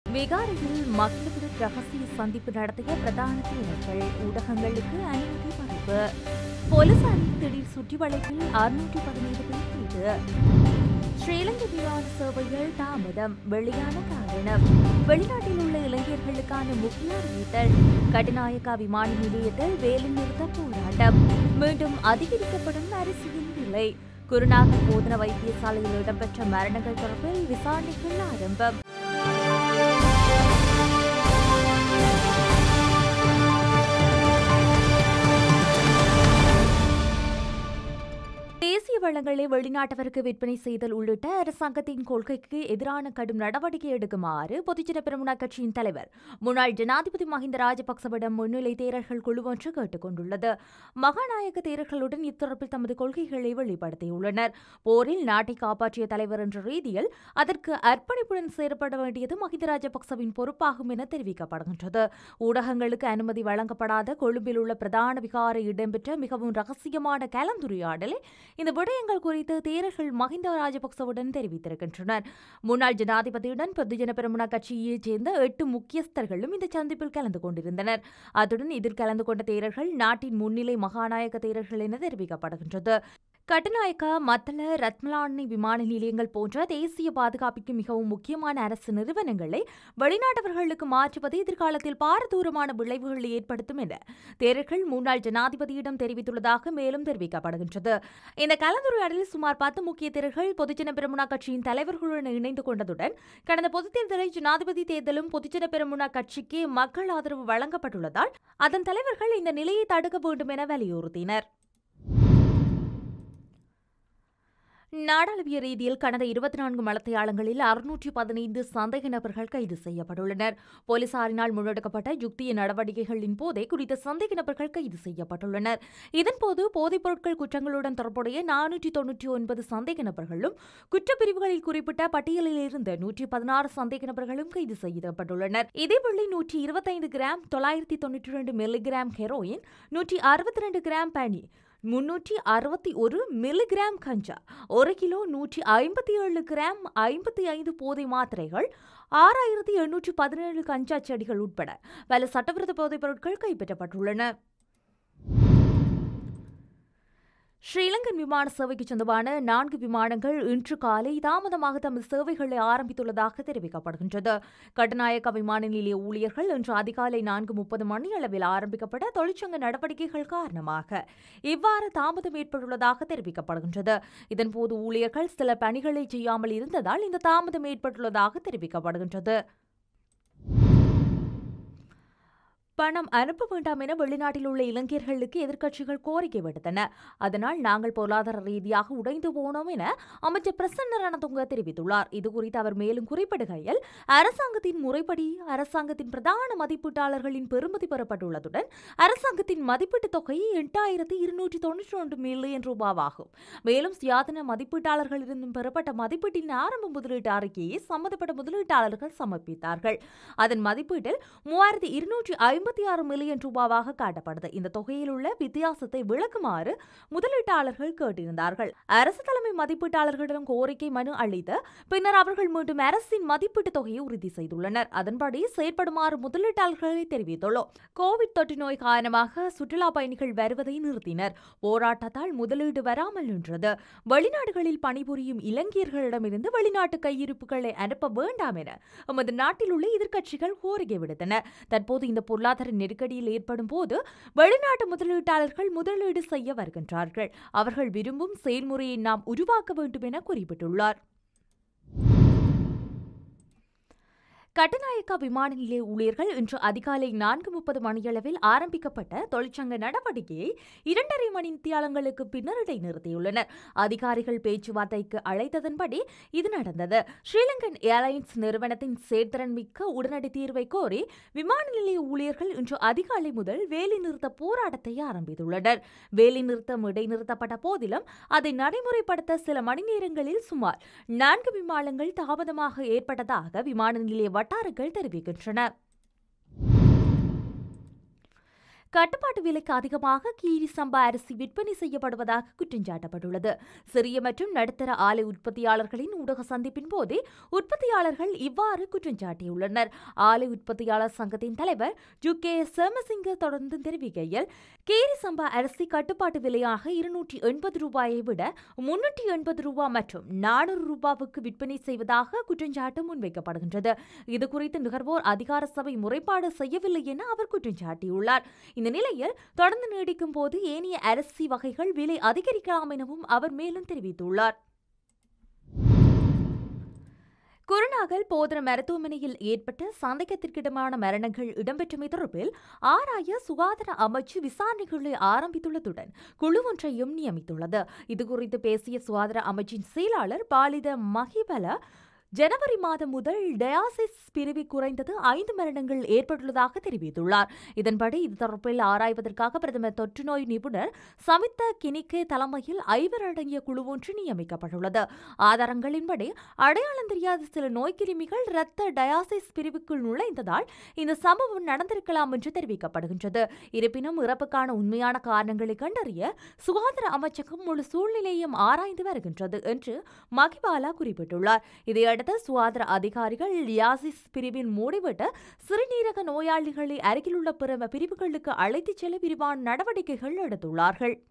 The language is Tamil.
விகாரையில் மக்களுடன் ரகசிய சந்திப்பு நடத்திய பிரதான தலைவர்கள் ஊடகங்களுக்கு அனுமதி மறுப்பு. போலீசாரின் திடீர் சுற்றிவளைப்பில் 617 பேர் கைது. ஸ்ரீலங்கா விமான சேவைகள் தாமதம். வெளியான காரணம். வெளிநாட்டில் உள்ள இளைஞர்களுக்கான முக்கிய அறிவித்தல். கட்டுநாயக்கா விமான நிலையத்தில் வேலைநிறுத்த போராட்டம். மீண்டும் அதிகரிக்கப்படும் அரிசியின் விலை. குருநாகல் போதனா வைத்தியசாலையில் இடம்பெற்ற மரணங்கள் தொடர்பில் விசாரணைகள் ஆரம்பம். தேசிய வளங்களை வெளிநாட்டவருக்கு விற்பனை செய்தல் உள்ளிட்ட அரசாங்கத்தின் கொள்கைக்கு எதிரான கடும் நடவடிக்கை எடுக்குமாறு பொதுஜன பெரமுன கட்சியின் தலைவர் முன்னாள் ஜனாதிபதி மஹிந்த ராஜபக்சவிடம் முன்னிலை தேரர்கள் குழு ஒன்று கேட்டுக் கொண்டுள்ளது. மகாநாயக தேரர்களுடன் இத்தொடர்பில் தமது கொள்கைகளை வெளிப்படுத்தியுள்ளனர். போரில் நாட்டை காப்பாற்றிய தலைவர் என்ற ரீதியில் அதற்கு அர்ப்பணிப்புடன் செயற்பட வேண்டியது மஹிந்த ராஜபக்சவின் பொறுப்பாகும் என தெரிவிக்கப்படுகின்றது. ஊடகங்களுக்கு அனுமதி வழங்கப்படாத கொழும்பில் உள்ள பிரதான விகாரை இடம்பெற்ற மிகவும் ரகசியமான கலந்துரையாடலை இந்த விடயங்கள் குறித்து தேரர்கள் மஹிந்த ராஜபக்சவுடன் தெரிவித்திருக்கின்றனர். முன்னாள் ஜனாதிபதியுடன் பொதுஜன பெரமுன கட்சியைச் சேர்ந்த 8 முக்கியஸ்தர்களும் இந்த சந்திப்பில் கலந்து கொண்டிருந்தனர். அத்துடன் இதில் கலந்து கொண்ட தேரர்கள் நாட்டின் முன்னிலை மகாநாயக தேரர்கள் என தெரிவிக்கப்படுகின்றது. கட்டுநாயக்கா, மத்தள, ரத்மலானை விமான நிலையங்கள் போன்ற தேசிய பாதுகாப்பிற்கு மிகவும் முக்கியமான அரசு நிறுவனங்களை வெளிநாட்டவர்களுக்கு மாற்றுவது எதிர்காலத்தில் பாரதூரமான விளைவுகளை ஏற்படுத்தும் என தேரர்கள் முன்னாள் ஜனாதிபதியிடம் தெரிவித்துள்ளதாக மேலும் தெரிவிக்கப்படுகின்றது. இந்த கலந்துரையாடலில் சுமார் 10 முக்கிய தேரர்கள் பொதுஜன பெரமுன கட்சியின் தலைவர்களுடன் இணைந்து கொண்டதுடன் கடந்த பொதுத் தேர்தலில் ஜனாதிபதி தேர்தலும் பொதுஜன பெரமுன கட்சிக்கு மக்கள் ஆதரவு வழங்கப்பட்டுள்ளதால் அதன் தலைவர்கள் இந்த நிலையை தடுக்க வேண்டும் என வலியுறுத்தினர். நாடாளுமன்ற ரீதியில் கடந்த 24 மணித்தியாலங்களில் 615 சந்தேக நபர்கள் கைது செய்யப்பட்டுள்ளனர். போலீசாரினால் முன்னெடுக்கப்பட்ட யுக்திய நடவடிக்கைகளின் போதே குறித்த சந்தேக நபர்கள் கைது செய்யப்பட்டுள்ளனர். இதன்போது போதைப் பொருட்கள் குற்றங்களுடன் தொடர்புடைய 499 சந்தேக நபர்களும் குற்றப்பிரிவுகளில் குறிப்பிட்ட பட்டியலில் இருந்த 116 சந்தேக நபர்களும் கைது செய்யப்பட்டுள்ளனர். இதேவேளை 125 கிராம் 992 மில்லிகிராம் ஹெரோயின், 162 கிராம் பனி, 361 மில்லிகிராம் கஞ்சா, 1 கிலோ 157 கிராம் 55 போதை மாத்திரைகள், 6817 கஞ்சா செடிகள் உட்பட பல சட்டவிரோத போதைப் பொருட்கள் கைப்பற்றப்பட்டுள்ளன. ஸ்ரீலங்கன் விமான சேவைக்கு சொந்தமான 4 விமானங்கள் இன்று காலை தாமதமாக தமது சேவைகளை ஆரம்பித்துள்ளதாக தெரிவிக்கப்படுகின்றது. கட்டுநாயக்கா விமான நிலைய ஊழியர்கள் இன்று அதிகாலை 4:30 மணியளவில் ஆரம்பிக்கப்பட்ட தொழிற்சங்க நடவடிக்கைகள் காரணமாக இவ்வாறு தாமதம் ஏற்பட்டுள்ளதாக தெரிவிக்கப்படுகின்றது. இதன்போது ஊழியர்கள் சில பணிகளை செய்யாமல் இருந்ததால் இந்த தாமதம் ஏற்பட்டுள்ளதாக தெரிவிக்கப்படுகின்றது. பணம் அனுப்ப வேண்டாம் என வெளிநாட்டில் உள்ள இளைஞர்களுக்கு எதிர்க்கட்சிகள் கோரிக்கை விடுத்தன. அதனால் நாங்கள் பொருளாதார ரீதியாக உடைந்து போனோம் என அமைச்சர் பிரசன்ன ரணதுங்க தெரிவித்துள்ளார். இதுகுறித்து அவர் மேலும் குறிப்பிடுகையில், அரசாங்கத்தின் முறைப்படி அரசாங்கத்தின் பிரதான மதிப்பீட்டாளர்களின் பெறுமதி பெறப்பட்டுள்ளதுடன் அரசாங்கத்தின் மதிப்பீட்டு தொகை 8291 மில்லியன் ரூபாவாகும். மேலும் சுயாதீன மதிப்பீட்டாளர்களிடம் பெறப்பட்ட மதிப்பீட்டின் ஆரம்ப முதலீட்டு அறிக்கையை சம்பந்தப்பட்ட முதலீட்டாளர்கள் சமர்ப்பித்தார்கள். அதன் மதிப்பீட்டில் 3256 மில்லியன் ரூபாவாக காட்டப்பட்டது. இந்த தொகையில் உள்ள வித்தியாசத்தை விளக்குமாறு முதலீட்டாளர்கள் கேட்டிருந்தார்கள். அரசு தலைமை மதிப்பீட்டாளர்களிடம் கோரிக்கை மனு அளித்து பின்னர் அவர்கள் மீண்டும் அரசின் மதிப்பீட்டு தொகையை உறுதி செய்துள்ளனர். அதன்படி செயற்படுமாறு முதலீட்டாளர்களை தெரிவித்துள்ளோம். கோவிட் தொற்று நோய் காரணமாக சுற்றுலா பயணிகள் வருவதை நிறுத்தினர். போராட்டத்தால் முதலீடு வராமல் நின்றது. வெளிநாடுகளில் பணிபுரியும் இளைஞர்களிடமிருந்து வெளிநாட்டு கையிருப்புகளை அனுப்ப வேண்டாம் என நமது நாட்டில் உள்ள எதிர்க்கட்சிகள் கோரிக்கை விடுத்தன. தற்போது இந்த பொருளாதார நெருக்கடியில் ஏற்படும் போது வெளிநாட்டு முதலீட்டாளர்கள் முதலீடு செய்ய வருகின்றார்கள். அவர்கள் விரும்பும் செயல்முறையை நாம் உருவாக்க வேண்டும் என குறிப்பிட்டுள்ளார். கட்டுநாயக்கா விமான நிலைய ஊழியர்கள் இன்று அதிகாலை 4:30 மணியளவில் ஆரம்பிக்கப்பட்ட தொழிற்சங்க நடவடிக்கையை 2.5 மணித்தியாலங்களுக்கு பின்னர் இடைநிறுத்தியுள்ளனர். அதிகாரிகள் பேச்சுவார்த்தைக்கு அழைத்ததன்படி இது நடந்தது. ஸ்ரீலங்கன் ஏர்லைன்ஸ் நிறுவனத்தின் செயற்திறன் மிக்க உடனடி தீர்வை கோரி விமான நிலைய ஊழியர்கள் இன்று அதிகாலை முதல் வேலைநிறுத்த போராட்டத்தை ஆரம்பித்துள்ளனர். வேலைநிறுத்தம் இடைநிறுத்தப்பட்ட போதிலும் அதை நடைமுறைப்படுத்த சில மணி நேரங்களில் சுமார் 4 விமானங்கள் தாமதமாக ஏற்பட்டதாக விமான நிலைய வட்டாரங்கள் தெரிவிக்கின்றன. கட்டுப்பாட்டு விலைக்கு அதிகமாக கீரி சம்பா அரிசி விற்பனை செய்யப்படுவதாக குற்றஞ்சாட்டப்பட்டுள்ளது. சிறிய மற்றும் நடுத்தர ஆலை உற்பத்தியாளர்களின் ஊடக சந்திப்பின் போதே உற்பத்தியாளர்கள் இவ்வாறு குற்றஞ்சாட்டியுள்ளனர். ஆலை உற்பத்தியாளர் சங்கத்தின் தலைவர் ஜுகே சோமசிங்க தொடர்ந்து தெரிவிக்கையில், கீரி சம்பா அரிசி கட்டுப்பாட்டு விலையாக ரூபாயை விட ரூபா மற்றும் ரூபாவுக்கு விற்பனை செய்வதாக குற்றஞ்சாட்டு முன்வைக்கப்படுகின்றது. இதுகுறித்து நுகர்வோர் அதிகார சபை முறைப்பாடு செய்யவில்லை என அவர் குற்றஞ்சாட்டியுள்ளார். இந்த நிலையில் தொடர்ந்து நீடிக்கும் போது ஏனைய அரிசி வகைகள் விலை அதிகரிக்கலாம் எனவும் அவர் மேலும் தெரிவித்துள்ளார். குருநாகல் போதன மருத்துவமனையில் ஏற்பட்ட சந்தேகத்திற்கிடமான மரணங்கள் இடம்பெற்றமை தொடர்பில் ஆராய சுகாதார அமைச்சு விசாரணைகளை ஆரம்பித்துள்ளதுடன் குழு ஒன்றையும் நியமித்துள்ளது. இதுகுறித்து பேசிய சுகாதார அமைச்சின் செயலாளர் பாலித மகிபல, ஜனவரி மாதம் முதல் டயாசிஸ் பிரிவு குறைந்தது 5 மரணங்கள் ஏற்பட்டுள்ளதாக தெரிவித்துள்ளார். இதன்படி இது தொடர்பில் ஆராய்வதற்காக பிரதமர் தொற்றுநோய் நிபுணர் சமித்த கினிக்கே தலைமையில் 5 அடங்கிய குழு ஒன்று நியமிக்கப்பட்டுள்ளது. ஆதாரங்களின்படி அடையாளம் தெரியாத சில நோய்க்கிருமிகள் இரத்த டயாசிஸ் பிரிவுக்குள் நுழைந்ததால் இந்த சம்பவம் நடந்திருக்கலாம் என்று தெரிவிக்கப்படுகின்றது. இருப்பினும் இறப்புக்கான உண்மையான காரணங்களை கண்டறிய சுகாதார அமைச்சகம் முழு சூழ்நிலையும் ஆராய்ந்து வருகின்றது என்று மகிபாலா குறிப்பிட்டுள்ளார். இதையடுத்து சுகாதார அதிகாரிகள் டயாசிஸ் பிரிவில் மூடிவிட்டு சிறுநீரக நோயாளிகளை அருகிலுள்ள பிற பிரிவுகளுக்கு அழைத்துச் செல்ல விரிவான நடவடிக்கைகள் எடுத்துள்ளார்கள்.